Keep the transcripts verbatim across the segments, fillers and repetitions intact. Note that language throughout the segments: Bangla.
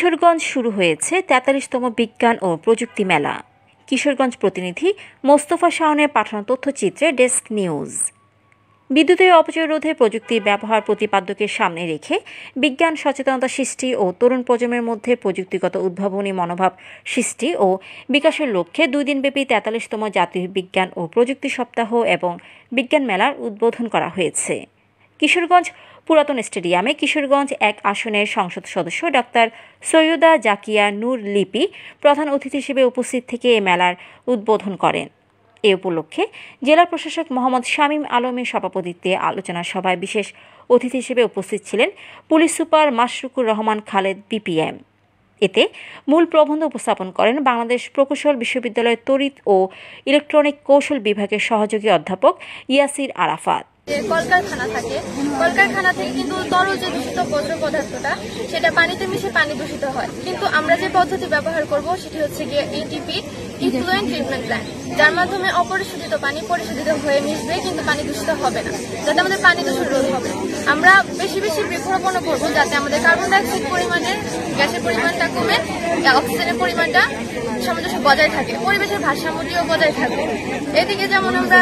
কিশোরগঞ্জ শুরু হয়েছে তেতাল্লিশতম বিজ্ঞান ও প্রযুক্তি মেলা। কিশোরগঞ্জ প্রতিনিধি মোস্তফা শাওনের পাঠানো তথ্যচিত্রে ডেস্ক নিউজ। বিদ্যুতের অপচয় রোধে প্রযুক্তির ব্যবহার প্রতিপাদ্যকে সামনে রেখে বিজ্ঞান সচেতনতা সৃষ্টি ও তরুণ প্রজন্মের মধ্যে প্রযুক্তিগত উদ্ভাবনী মনোভাব সৃষ্টি ও বিকাশের লক্ষ্যে দুই দিনব্যাপী তেতাল্লিশতম জাতীয় বিজ্ঞান ও প্রযুক্তি সপ্তাহ এবং বিজ্ঞান মেলার উদ্বোধন করা হয়েছে। কিশোরগঞ্জ পুরাতন স্টেডিয়ামে কিশোরগঞ্জ এক আসনের সংসদ সদস্য ডাক্তার সৈয়দা জাকিয়া নূর লিপি প্রধান অতিথি হিসেবে উপস্থিত থেকে এ মেলার উদ্বোধন করেন। এ উপলক্ষে জেলা প্রশাসক মোহাম্মদ শামীম আলমের সভাপতিত্বে আলোচনা সভায় বিশেষ অতিথি হিসেবে উপস্থিত ছিলেন police super Mashrukur Rahman Khaled BPM. এতে মূল প্রবন্ধ উপস্থাপন করেন বাংলাদেশ প্রকৌশল বিশ্ববিদ্যালয়ের তড়িৎ ও ইলেকট্রনিক কৌশল বিভাগের সহযোগী অধ্যাপক ইয়াসির আরাফাত। কলকারখানা থাকে, কলকারখানা থেকে কিন্তু তরল যে দূষিত বর্জ্য পদার্থটা সেটা পানিতে মিশে পানি দূষিত হয়, কিন্তু আমরা যে পদ্ধতি ব্যবহার করব সেটি হচ্ছে গিয়ে ইটিপি, ইফ্লুয়েন্ট ট্রিটমেন্ট প্ল্যান্ট, যার মাধ্যমে অপরিশোধিত পানি পরিশোধিত হয়ে মিশবে কিন্তু পানি দূষিত হবে না, যাতে আমাদের পানি দূষণ রোধ হবে। আমরা বেশি বেশি বৃক্ষরোপণ করবো যাতে আমাদের কার্বন ডাইঅক্সাইড পরিমাণের গ্যাসের পরিমাণটা কমে অক্সিজেনের পরিমাণটা সামঞ্জস্য বজায় থাকে, পরিবেশের ভারসাম্যটিও বজায় থাকবে। এদিকে যেমন আমরা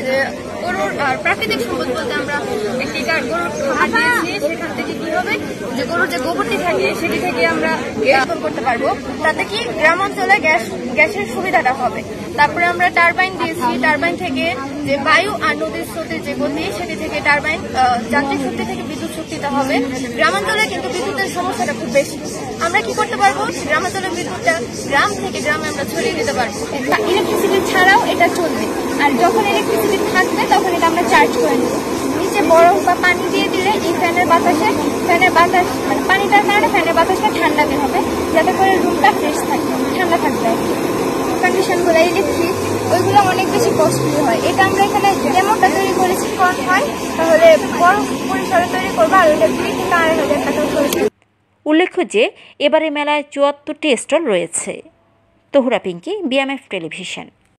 গরুর প্রাকৃতিক সম্পদ বলতে আমরা একটি গরুর খাবার দিয়েছি, সেখান থেকে কি হবে যে গরুর যে গোবরটি থাকে সেটি থেকে আমরা গ্যাস করতে পারবো, তাতে কি গ্রাম অঞ্চলে গ্যাস গ্যাসের সুবিধাটা হবে। তারপরে আমরা টারবাইন দিয়েছি, টারবাইন থেকে যে বায়ু আর নদীর স্রোতের যে গতি সেটি থেকে টারবাইন যান্ত্রিক শক্তি থেকে বিদ্যুৎ শক্তিটা হবে। গ্রামাঞ্চলে কিন্তু বিদ্যুতের সমস্যাটা খুব বেশি, আমরা কি করতে পারবো গ্রামাঞ্চলের বিদ্যুৎটা গ্রাম থেকে গ্রামে আমরা ছড়িয়ে দিতে পারবো। ইলেকট্রিসিটি ছাড়াও এটা চলবে, আর যখন ইলেকট্রিসিটি থাকবে তখন এটা আমরা চার্জ করে নেব। নিচে বরফ বা পানি দিয়ে দিলে এই ফ্যানের বাতাসে ফ্যানের বাতাস মানে পানিটার কারণে ফ্যানের বাতাসটা ঠান্ডাতে হবে, যাতে করে রুমটা ফ্রেশ থাকবে, ঠান্ডা থাকবে। কন্ডিশনগুলো ইলেকট্রিক ওইগুলো অনেক বেশি কস্টলি হয়। এটা আমরা এখানে ডেমোটা তৈরি করেছি, কম হয় তাহলে বড় পরিসরে তৈরি করবো আর ওইটা দুই থেকে আড়াই হাজার টাকা করেছি। উল্লেখ্য যে এবারে মেলায় চুয়াত্তরটি স্টল রয়েছে। Tahura Pinky, BMF television.